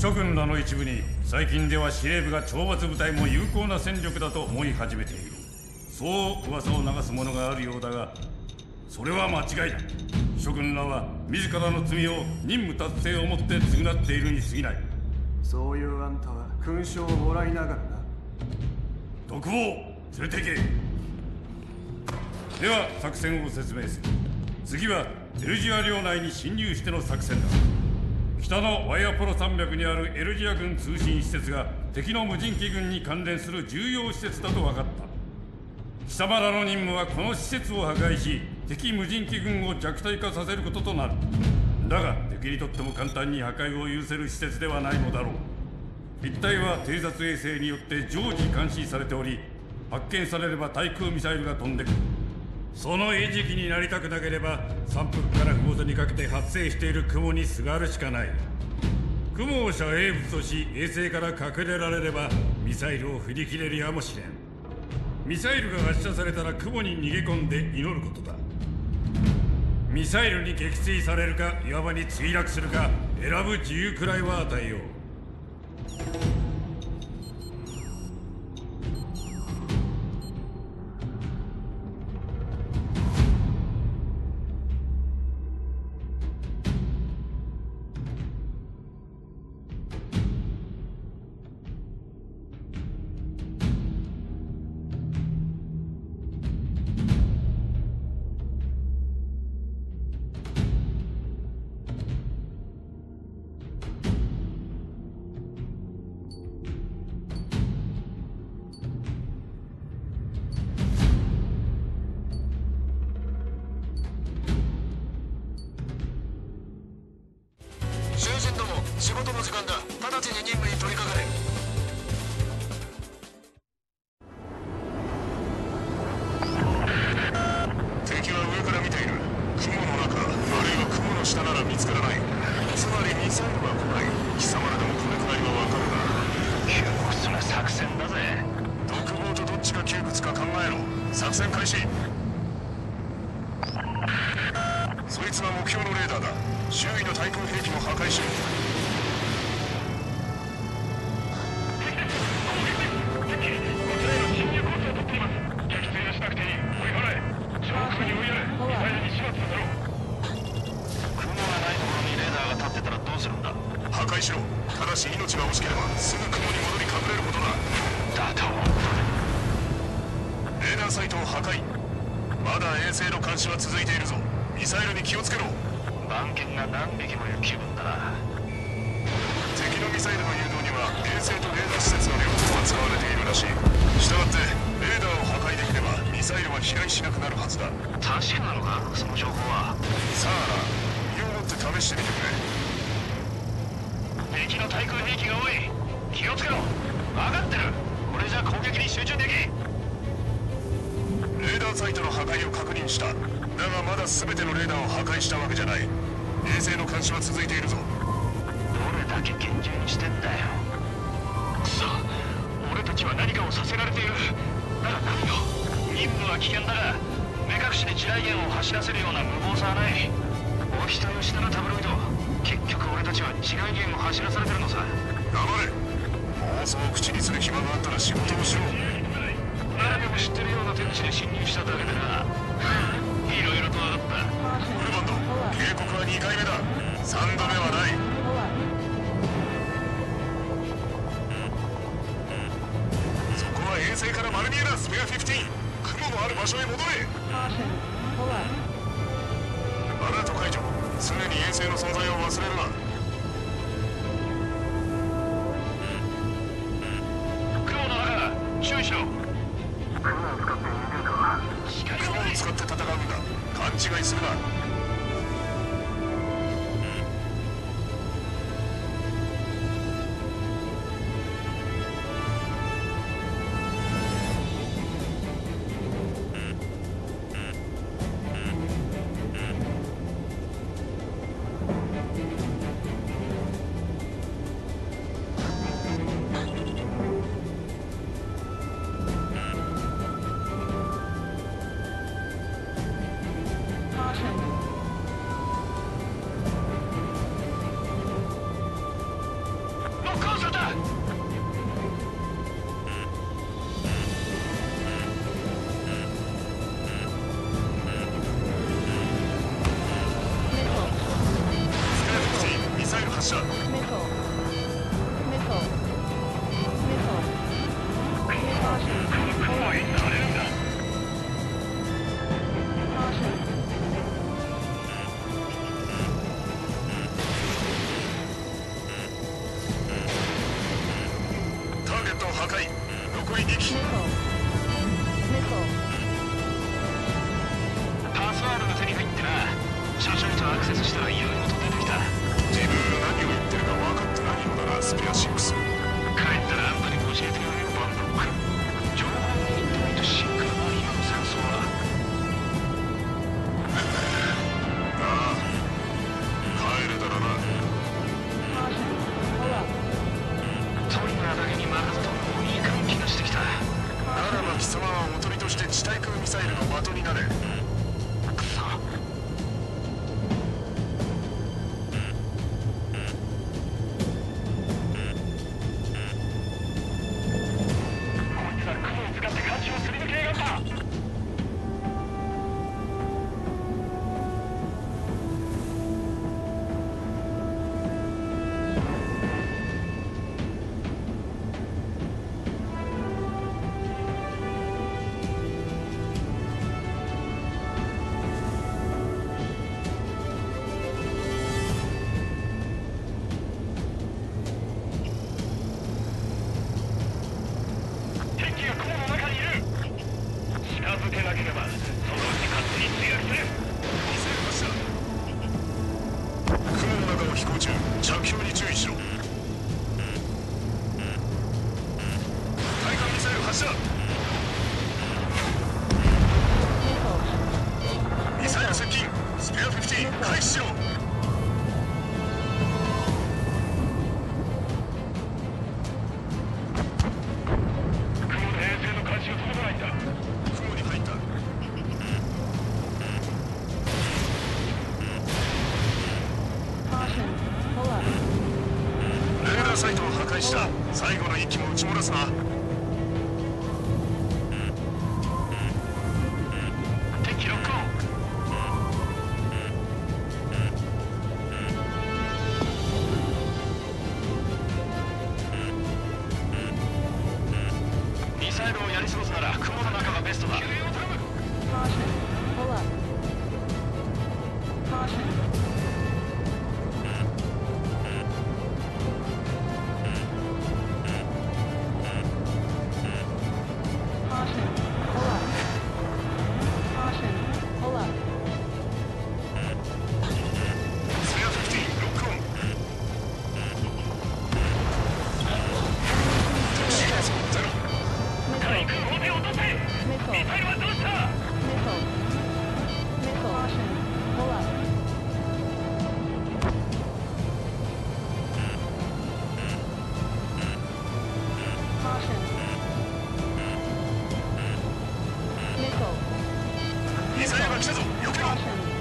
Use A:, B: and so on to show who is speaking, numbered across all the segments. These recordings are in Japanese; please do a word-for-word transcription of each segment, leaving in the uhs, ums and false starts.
A: 諸軍らの一部に最近では司令部が懲罰部隊も有効な戦力だと思い始めている。そう噂を流すものがあるようだが、それは間違いだ。諸軍らは自らの罪を任務達成をもって償っているに過ぎない。
B: そういうあんたは勲章をもらいながらな。
A: 独房連れて行け。では作戦を説明する。次はエルジア領内に侵入しての作戦だ。北のワイアポロ山脈にあるエルジア軍通信施設が敵の無人機軍に関連する重要施設だと分かった。貴様らの任務はこの施設を破壊し、敵無人機軍を弱体化させることとなる。だが敵にとっても簡単に破壊を許せる施設ではないのだろう。一帯は偵察衛星によって常時監視されており、発見されれば対空ミサイルが飛んでくる。その餌食になりたくなければ山腹から麓にかけて発生している雲にすがるしかない。雲を遮蔽物とし衛星から隠れられればミサイルを振り切れるやもしれん。ミサイルが発射されたら雲に逃げ込んで祈ることだ。ミサイルに撃墜されるか岩場に墜落するか選ぶ自由くらいは与えよう。
C: 仕事の時間だ。直ちに任務に取り掛かれ。敵は上から見ている。雲の中、あるいは雲の下なら見つからない。つまりミサイルは来ない。貴様らでもこれくらいはわかるな。窮屈な作戦だぜ。独房とどっちが窮屈か考えろ。作戦開始。そいつは目標のレーダーだ。周囲の対空兵器も破壊しろ。破壊しろ。ただし命が惜しければすぐ雲に戻り隠れることだ。だとレーダーサイトを破壊。まだ衛星の監視は続いているぞ。ミサイルに気をつけろ。番犬が何匹もいる気分だな。敵のミサイルの誘導には衛星とレーダー施設の両方が使われているらしい。したがってレーダーを破壊できればミサイルは飛来しなくなるはずだ。確かなのかその情報は。さあな、身をもって試してみてくれ。敵の対空兵器が多い。気をつけろ。分かってる。これじゃ攻撃に集中できん。レーダーサイトの破壊を確認した。だがまだ全てのレーダーを破壊したわけじゃない。衛星の監視は続いているぞ。どれだけ厳重にしてんだよ。くそ、俺たちは何かをさせられている。だが何よ。任務は危険だが目隠しで地雷原を走らせるような無謀さはない。お人よしだなタブロイド。結局俺たちは地雷原を走らされてるのさ。黙れ。妄想を口にする暇があったら仕事をしろ。誰でも知ってるような手口で侵入しただけでな。いろいろと分かった。ウルバンド、警告はにかいめだ。さんどめはない。そこは衛星から丸見えだ。スペアじゅうご。雲のある場所へ戻れ。アラート解除。常に衛星の存在を忘れるな。雲の中、注意しろ。雲を使って逃げるか。雲を使って戦うんだ。勘違いするな。
D: Caution.
C: 破壊。残りに機。 パスワードが手に入ってな。所長とアクセスしたらいろいろと出てきた。自分が何を言ってるか分かってないようだな、スペアシックス。帰ったらあんたに教えてやれよ、バンドック。情報をイントロイと進化が今の戦争は。ああ、帰るだろうな。トリガーだけに任せともいい感じがしてきた。ならば貴様はおとりとして地対空ミサイルの的になれ。くそ。サイトを破壊した。最後の一機も撃ち漏らすな。敵ロックオン。ミサイルをやり過ごすなら雲の中がベストだ。救援を頼む。ミサイルが来たぞ。避けろ。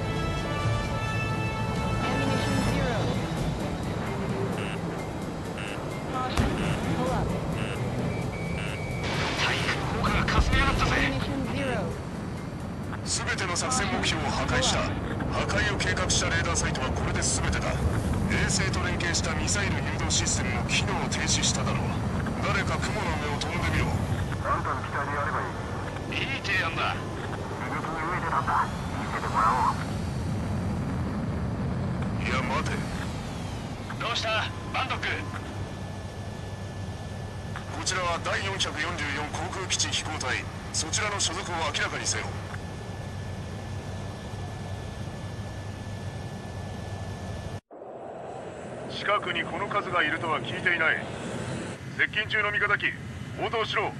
C: すべての作戦目標を破壊した。破壊を計画したレーダーサイトはこれで全てだ。衛星と連携したミサイル誘導システムも機能を停止しただろう。誰か雲の上を飛んでみろ。あんたの期待でやればいい。いい提案だ。右に動いてたんだ。見せてもらおう。いや待て。どうしたバンドック。こちらはだいよんひゃくよんじゅうよん航空基地飛行隊。そちらの所属を明らかにせよ。近くにこの数がいるとは聞いていない。接近中の味方機応答しろ。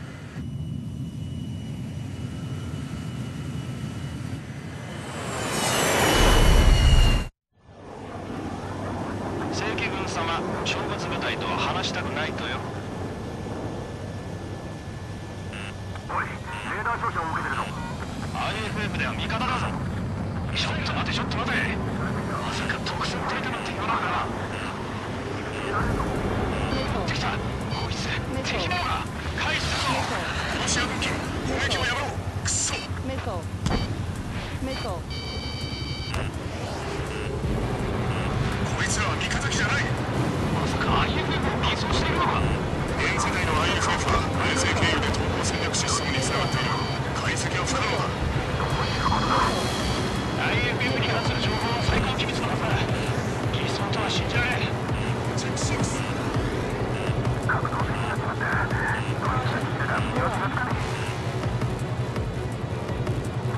C: 正規軍様、正月部隊とは話したくないとよ。おい、レーダー照射を受けてるぞ。 アイエフエフ では味方だぞ。ちょっと待てちょっと待て。まさか特戦隊だなんて言わないかな。できた。こいつ敵だよな。返したぞ。ロシア軍機攻撃をやめろ。クソ。こいつらは味方機じゃない。まさか アイエフエフ を偽装しているのか。現世代の アイエフエフ は衛星経由で統合戦略システムにつながっている。解析は不可能だ。アイエフエフ に関する情報は最高機密のはずだ。偽装とは信じられん。チェックシックス。格闘的になっちまった。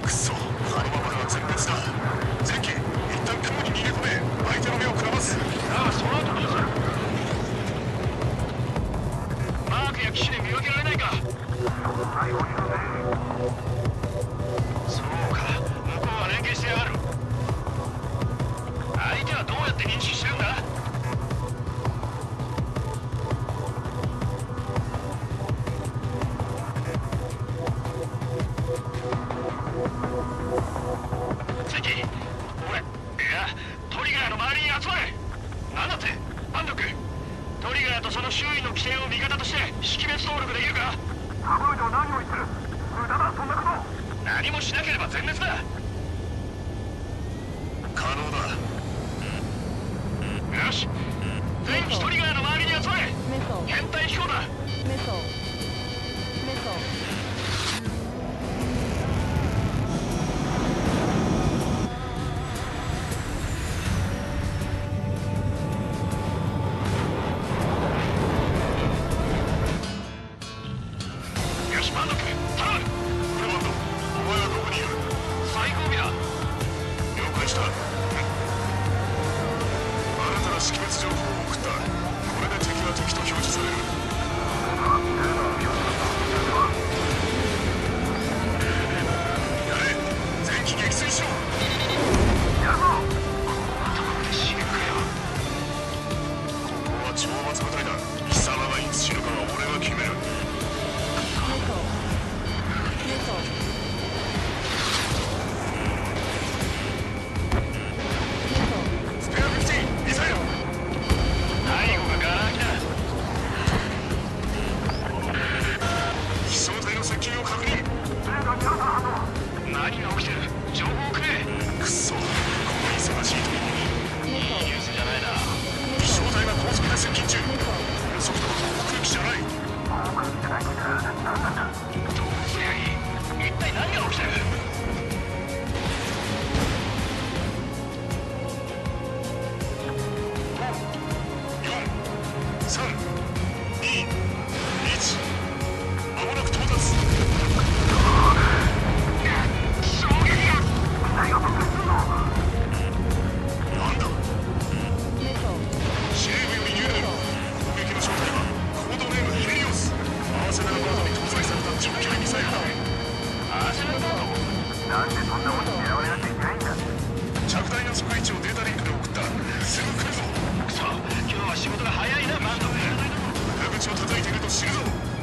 C: くそ、あのままでは全滅だ。前期、一旦雲に逃げ込め。相手の目をくらます。ああ、その後どうする？マークや機種で見分けられないか？そうか、向こうは連携してやがる。相手はどうやって認識してるんだ？次、俺、いや、トリガーの周りに集まれ。なんだって、パンドック。トリガーとその周囲の規制を味方として識別登録できるか？タブロイドは何を言ってる？無駄だ、そんなこと。何もしなければ全滅だ。可能だ。よし、全機トリガーの周りに集まれ。編隊飛行だ。よし、パンドック、頼む。フルマンド、お前はどこにいる？最後尾だ。了解した。新たな識別情報を送った。これで敵は敵と表示される。やれ、全機撃墜しろ。やるぞ。どこで死ぬかよ。ここは懲罰部隊だ。貴様がいつ死ぬかは俺が決める。スペアフィフティー、ミサイル。背後がガラ空きだ。飛翔体の接近を確認。何が起きてる？情報をくれ。くそ、この忙しい時に。いいニュースじゃないな。飛翔体が高速で接近中。速度は航空機じゃない。どうすりゃいい？一体何が起きてる？ご、よん、さん、に、いち。まもなく到達。衝撃が。なんだ？司令部より入電。攻撃の正体はコードネームヘリオス。アーセナルガードに搭載された長距離ミサイルだ。アーセナルガード？なんでそんなものに狙われなきゃいけないんだ？着弾予測位置をデータリンクで送った。すぐ来るぞ。くそ、今日は仕事が早いな、マンド。裏口を叩いていると知るぞ。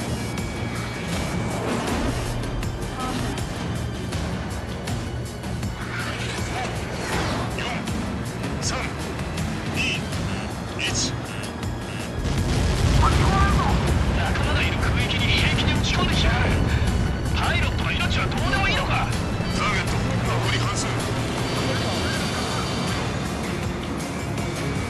C: よん、さん、に、いち。仲間がいる空域に平気で撃ち込んできやがる。パイロットの命はどうでもいいのか？ターゲット、残り半数。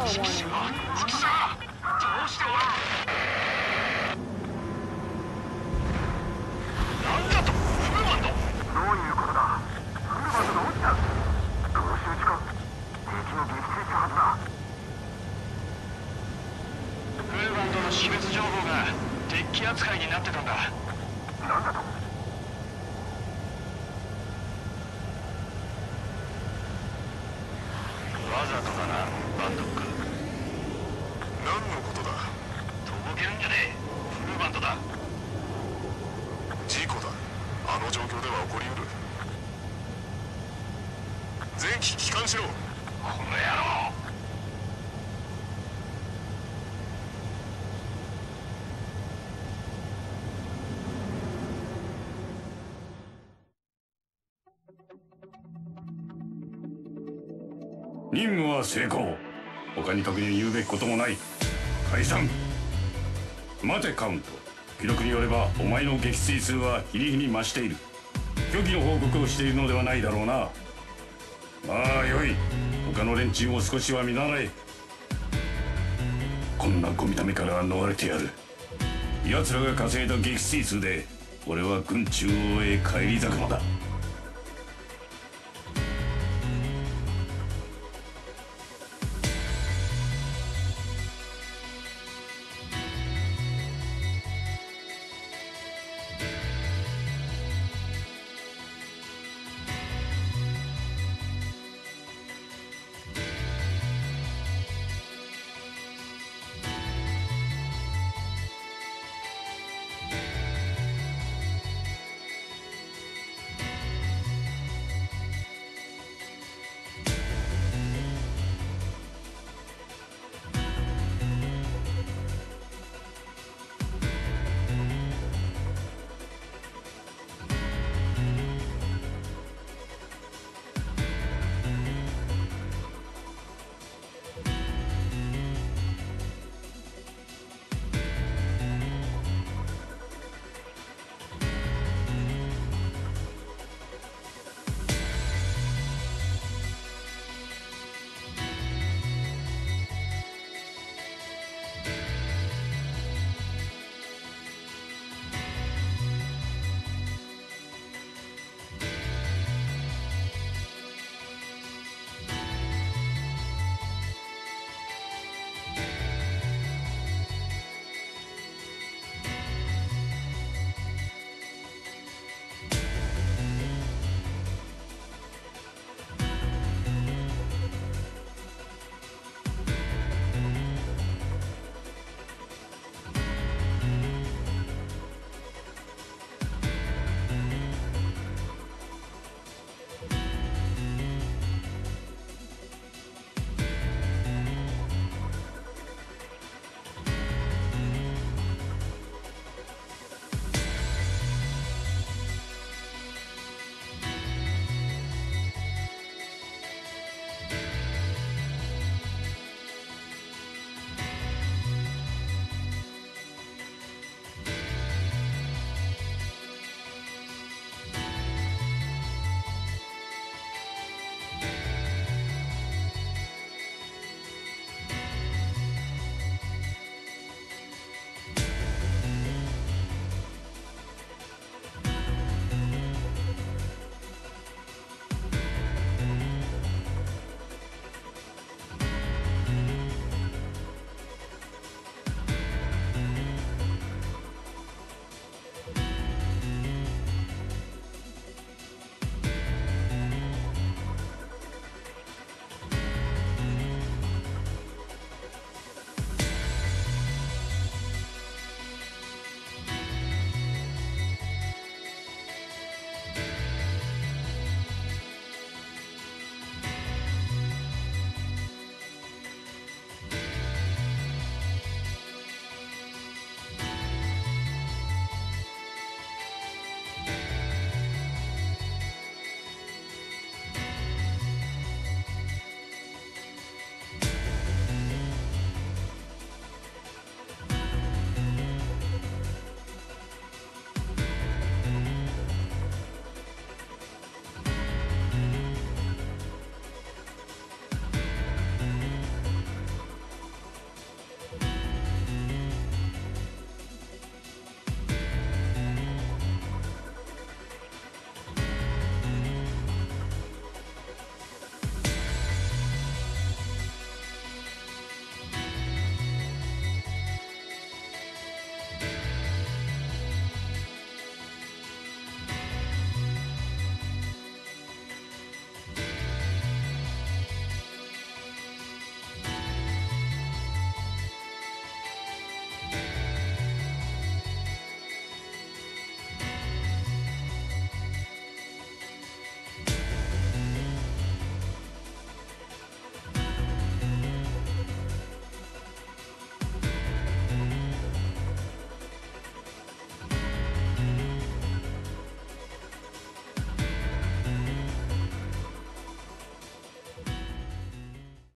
C: なんだとフルバンド。どういうことだ。フルバンドが落ちた。空襲地下敵の撃墜したはずだ。フルバンドの識別情報が敵機扱いになってたんだ。なんだと。わざとだな、バンドック。何のことだ。とぼけるんじゃねえ。フルバンドだ。事故だ。あの状況では起こりうる。全機帰還しろ。この野郎。
A: 任務は成功。他に特に言うべきこともない。解散。待てカウント。記録によればお前の撃墜数は日に日に増している。虚偽の報告をしているのではないだろうな。まあよい。他の連中も少しは見習え。こんなゴミためから逃れてやる。奴らが稼いだ撃墜数で俺は軍中を終え帰り咲くのだ。